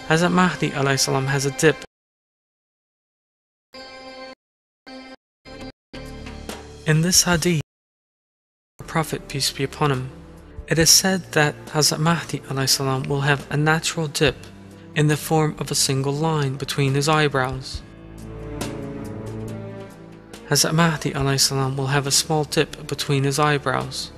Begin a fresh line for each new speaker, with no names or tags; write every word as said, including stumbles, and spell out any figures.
Hazrat Mahdi alayhi salam has a dip. In this hadith, the Prophet, peace be upon him, it is said that Hazrat Mahdi alayhi salam will have a natural dip in the form of a single line between his eyebrows. Hazrat Mahdi alayhi salam will have a small dip between his eyebrows.